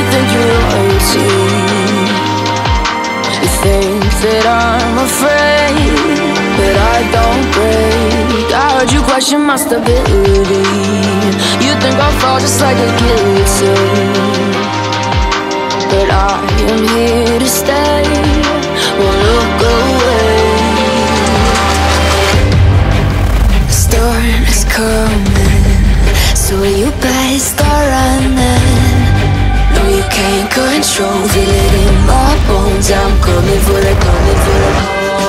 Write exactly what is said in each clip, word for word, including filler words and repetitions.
think you're royalty. You think that I'm afraid, but I don't break. I heard you question my stability. You think I'll fall just like a guillotine, but I am here to stay. Won't look away. The storm is coming, so you better start running. No, you can't control, feel it in my bones. I'm coming for the, coming for the.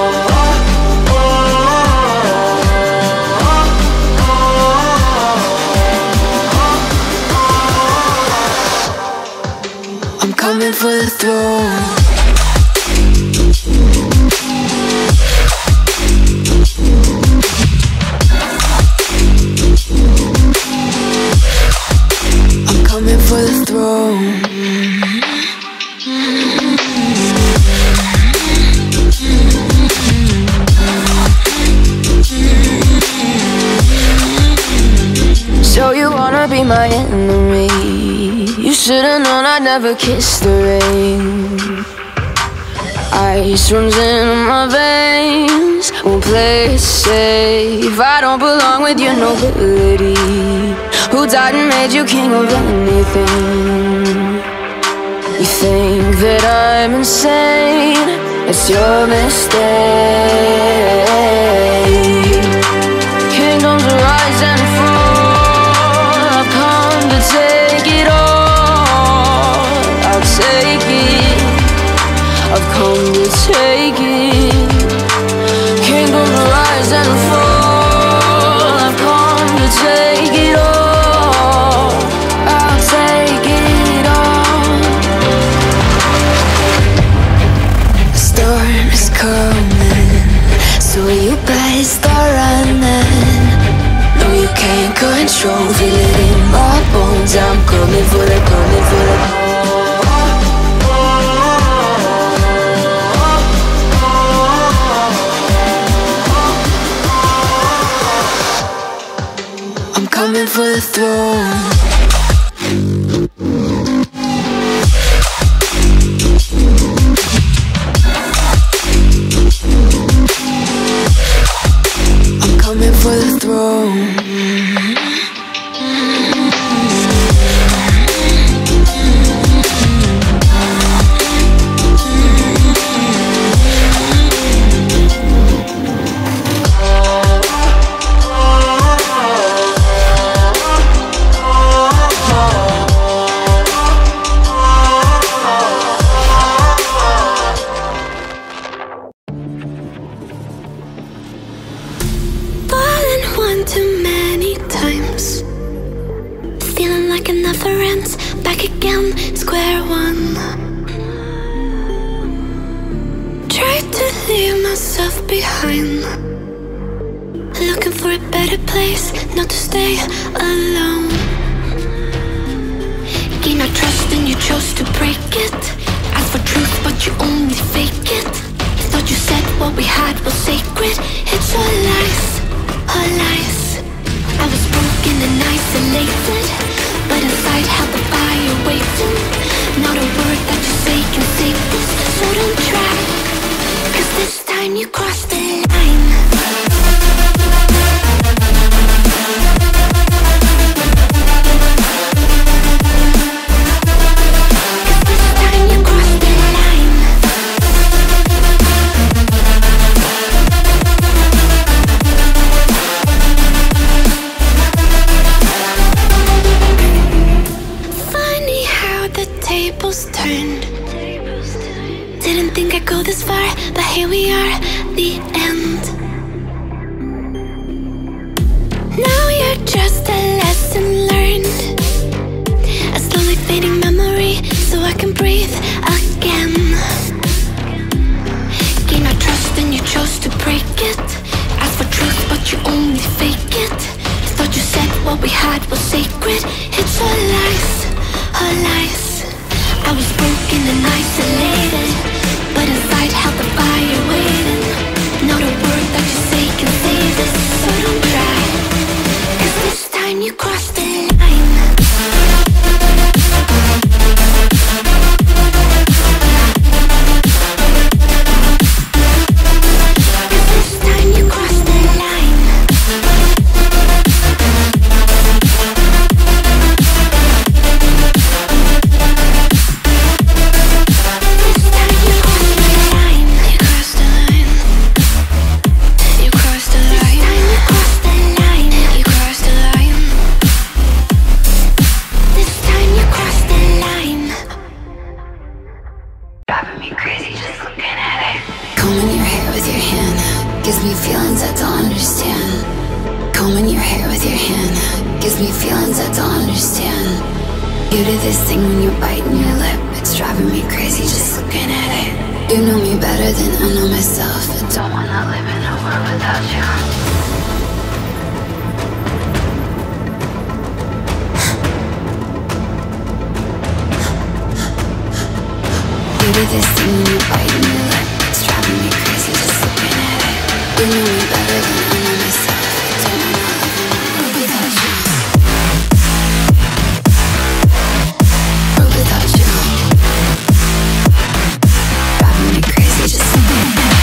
I'm coming for the throne. I'm coming for the throne. So you wanna be my enemy? You should've known I'd never kiss the rain. Ice runs in my veins, won't play it safe. I don't belong with your nobility. Who died and made you king of anything? You think that I'm insane? It's your mistake. Kingdoms rise and fall, I've come to take it all. I'll take it, I've come to take it. Kingdoms rise and fall, I've come to take it all. I'll take it all. The storm is coming, so you better start running. No, you can't control, feel it in my bones. I'm coming for the, coming for the. Coming for the throne. I'm coming for the throne. You crossed the line. crazy just looking at it. Combing your hair with your hand gives me feelings I don't understand. Combing your hair with your hand gives me feelings I don't understand. You do this thing when you're biting your lip, it's driving me crazy just looking at it. You know me better than I know myself. I don't wanna live in a world without you. You do this thing when you're biting your lip, it's driving me crazy just looking at it. You know me better than I know myself. I don't wanna live in a world without you. World without you. Driving me crazy just looking at it.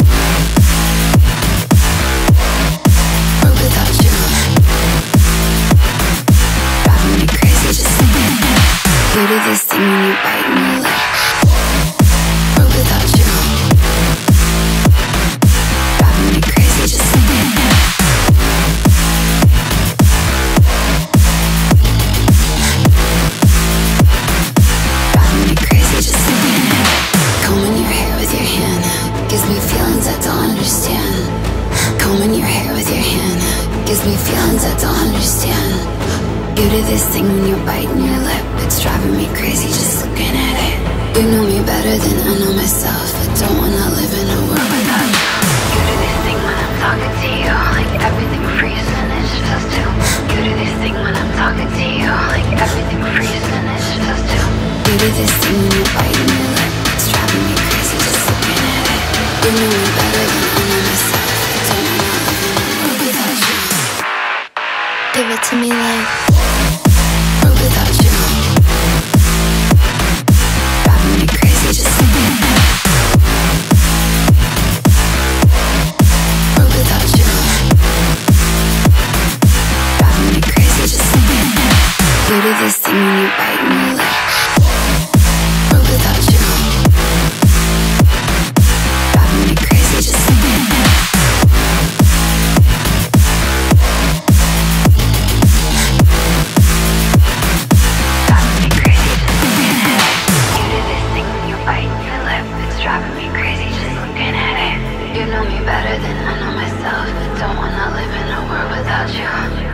World without you. Driving me crazy just looking at it. You do this thing when you're biting your lip. Without you, driving me crazy just looking at it. Driving me crazy just looking at it. Combing your hair with your hand gives me feelings I don't understand. Combing your hair with your hand gives me feelings I don't understand. You do this thing when you're biting your lip, it's driving me crazy just looking at it. You know me better than I know myself. I don't wanna live in a world without you. You do this thing when I'm talking to you, like everything freezes and it's just two. You do this thing when I'm talking to you, like everything freezes and it's just two. You do this thing when you're biting your lip, it's driving me crazy just looking at it. You know me better than I know myself. I don't wanna live in a world without you. Give it to me like world without you. Me crazy just looking at it. World without you. Driving me crazy just looking at it. You do this thing when you're biting your lip. World without you. Driving me crazy just looking at it. Driving me crazy just looking at it. Biting your lip, it's driving me crazy just looking at it. You know me better than I know myself. I don't wanna live in a world without you.